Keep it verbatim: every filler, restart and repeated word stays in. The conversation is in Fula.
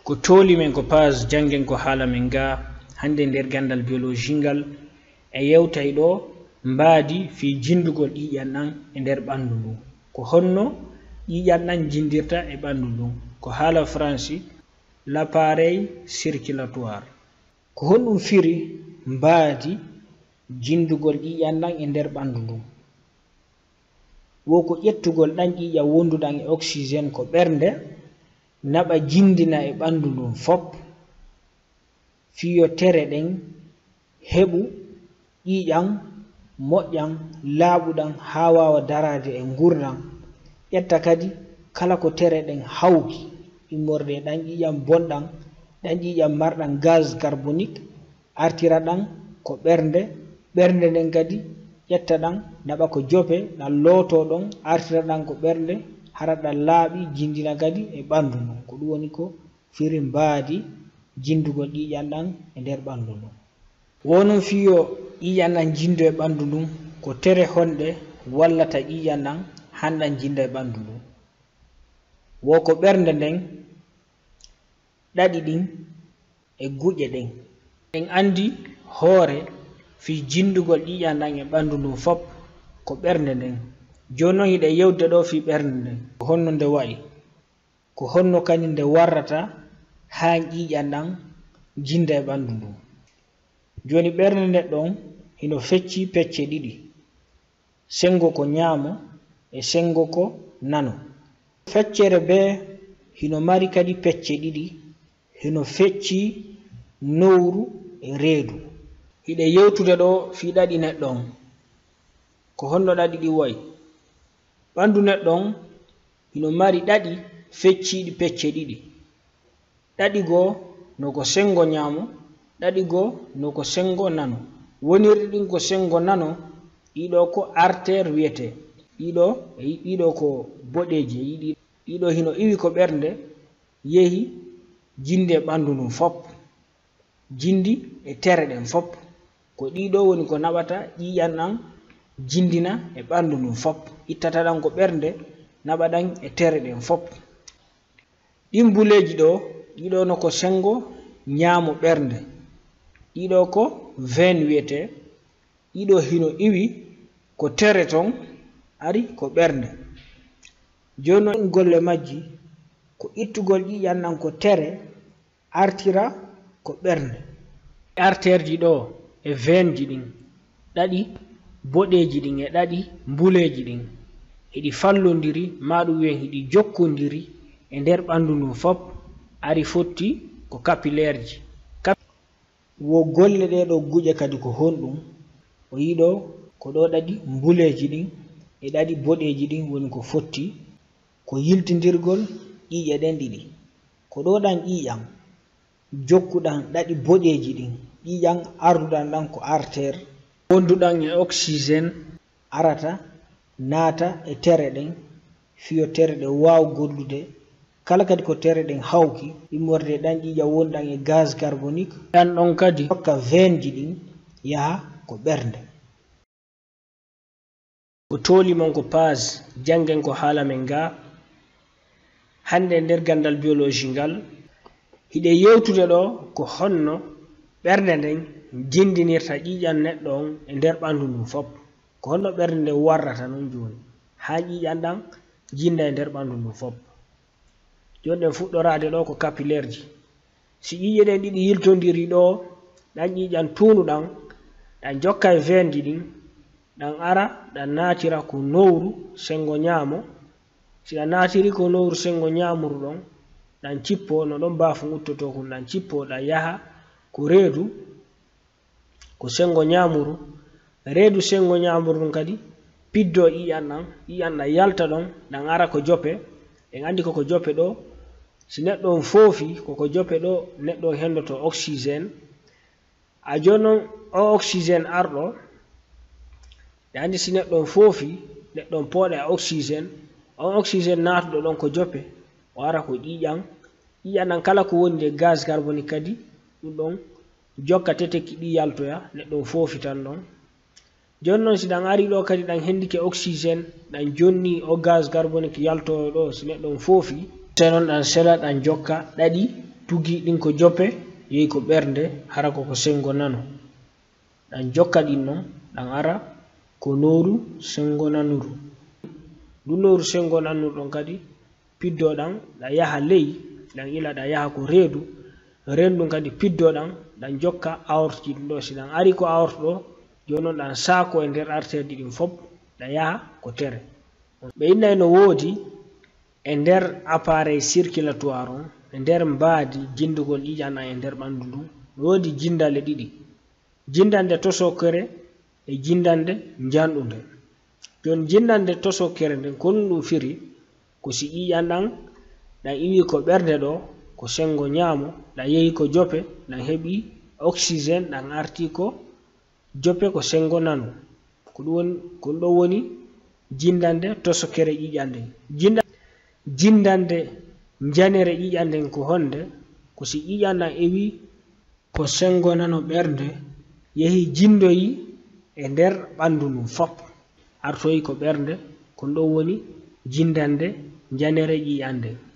ko toli men ko pas jangen ko hala men ga hande nder gandal biologie ngal e yewtay do mbaadi fi jindugol ƴiƴan ɗan e nder ɓandu ndu ko honno ƴiƴan ɗan jindirta e ɓandu ndu ko hala français l'appareil circulatoire ko honɗum firi mbaadi jindugol ƴiƴan ɗan e nder ɓandu ndu wo ko ƴettugol ɗan ƴiƴan wonduɗan e oxygéne ko ɓernde naɓa jindina e ɓandu ndun fop fiyo tere ɗen heɓu ƴiƴan moƴƴan laaɓuɗan ha wawa darade e gurdan ƴetta kadi kala ko tere ɗen hawki immorde ɗan ƴiƴan bonɗan ɗan ƴiƴan marɗan gaz carbonique artira ɗan ko ɓernde ɓernde nden kadi ƴetta ɗan naɓa ko jope ɗan looto ɗon artira ɗan ko ɓernde hara ɗan laaɓi jindina kadi e ɓandu ndun ko ɗum woni ko firi mbaadi jindugol ƴiƴan ɗan e nder ɓandu ndun wonon fiyo ƴiƴan ɗan jindo e ɓandu ndun ko tere honɗe wallata ƴiƴan ɗan hanɗan jinda e ɓandu ndun wo ko ɓernde nden ɗaɗi ɗin e guƴe ɗen en andi hoore fi jindugol ƴiƴan ɗan e ɓandu ndun fop ko ɓernde nden joni noon hiɗe yewde ɗo fi ɓernde nden ko honno nde wayi ko honno kadi nde warrata ha ƴiƴan ɗan jinda e ɓandu ndun joni ɓernde nde ɗon hino fecci pecce ɗiɗi sengo ko ñaamo e sengo ko nano feccere be hino mari kadi pecce ɗiɗi hino fecci nowru e reedu hiɗe yewtude ɗo fi ɗaɗi neɗɗon ko honno ɗaɗi ɗi wayi ɓandu neɗɗon hino mari ɗaɗi fecciɗi pecce ɗiɗi ɗaɗi goo no ko sengo ñaamo ɗaɗi goo no ko sengo nano wonirɗi ɗin ko sengo nano ɗiɗo ko artère wiyete ɗiɗo ɗiɗo ko boɗeji yiɗi ɗiɗo hino iwi ko ɓernde yehi jinde ɓandu ndun fop jindi e tere ɗen fop ko ɗiɗo woni ko naɓata ƴiƴan ɗan jindina e ɓandu ndun fop ittata ɗan ko ɓernde naɓa ɗan e tere ɗen fop ɗin buleji ɗo ɗiɗo no ko sengo ñaamo ɓernde ɗiɗo ko veine wiyete ɗiɗo hino iwi ko tere ton ari ko ɓernde joni noon golle majji ko ittugol ƴiƴan ɗan ko tere artira ko ɓernde artère ji ɗo e veine ji ɗin ɗaɗi boɗeji ɗin e ɗaɗi mbuleji ɗin hiɗi fallodiri maɗum wiyen hiɗi jokkodiri e nder ɓandu ndun fop ari fotti ko capillaire ji wo golle ɗe ɗo guƴe kadi ko honɗum o yiɗo ko ɗo ɗaɗi mbuleji ɗin e ɗaɗi boɗeji ɗin woni ko fotti ko yiltidirgol ƴiƴe ɗen ɗiɗi ko ɗo ɗan ƴiƴan jokkuɗan ɗaɗi boɗeji ɗin ƴiƴan arduɗan ɗan ko artère wonduɗan e oxygéne arata naata e tere ɗen fiyo tere ɗen waw gollude kala kadi ko tere ɗen hawki immorde ɗan ƴiƴan wonɗan e gaz carbonique ɗan ɗon kadi hokka veine ji ɗin yaha ko ɓernde ko toli mon ko page jangen ko haala men ga hande nder gandal biologie ngal hiɗe yewtude ɗo ko honno ɓernde nden jindinirta ƴiƴan neɗɗo on e nder ɓandu ndun fop ko honno ɓernde nde warrata non joni ha ƴiƴan ɗan jinda e nder ɓandu ndun fop joni ɗen fuɗɗorade ɗo ko capillaire ji si ƴiƴe ɗen ɗiɗi yiltodiri ɗo ɗan ƴiƴan tunuɗan ɗan jokka e veine ji ɗin ɗan ara ɗan natira ko nowru sengo ñaamo si ɗan natiri ko nowru sengo ñamuru ɗon ɗan cippo no ɗon bafu guttoto kon ɗan cippo ɗan yaha ko reedu ko sengo ñamuru reedu sengo ñamuru ɗum kadi piddo ƴiƴan ɗan ƴiƴan ɗan yalta ɗon ɗan ara ko jope en andi koko jope ɗo si neɗɗo on foofi koko jope ɗo neɗɗo hendoto oxygéne a joni noon o oxygéne arɗo ɓe andi si neɗɗo on foofi neɗɗo on pooɗa e oxygéne on oxygéne natuɗo ɗon ko jope o ara ko ƴiƴan ƴiƴan ɗan kala ko woni nde gaz carbonique kadi ɗum ɗon jokka teteki ɗi yaltoya neɗɗo on foofi tan ɗon joni noon si ɗan ari ɗo kadi ɗan hendike oxygéne ɗan jonni o gaz carbonique yaltoyo ɗo si neɗɗo on foofi sai noon ɗan sela ɗan jokka ɗaɗi tugi ɗin ko joppe yehi ko ɓernde hara ko ko sengo nano ɗan jokka ɗin non ɗan ara ko noru sengo nanuru du noru sengo nanuru ɗon kadi piddo ɗan ɗan yaha ley ɗan ila ɗan yaha ko reedu rendu kadi piddo ɗan ɗan jokka awrti ɗum ɗo si ɗan ari ko awrto ɗo jonon ɗan saako e nder arterde ɗin fop ɗan yaha ko tere ɓe innay no woodi e nder appareil circulatoire on e nder mbaadi jindugol ƴiƴan an e nder ɓandu ndun woodi jindale ɗiɗi jindande tosokere e jindande janɗunde jon jindande tosokere nden kon ɗum firi ko si ƴiƴan ɗan ɗan iwi ko ɓernde ɗo ko sengo ñaamo ɗan yehi ko jope ɗan heɓi oxygéne ɗan arti ko jope ko sengo nano ko ɗum woni kon ɗo woni jindande tosokere ƴiƴande jinda jindande janere ƴiƴanden ko honde ko si ƴiƴan ɗan ewi ko sengo nano ɓernde yehi jindoyi e nder ɓandu ndun fop artoyi ko ɓernde kon ɗo woni jindande janere ƴiƴande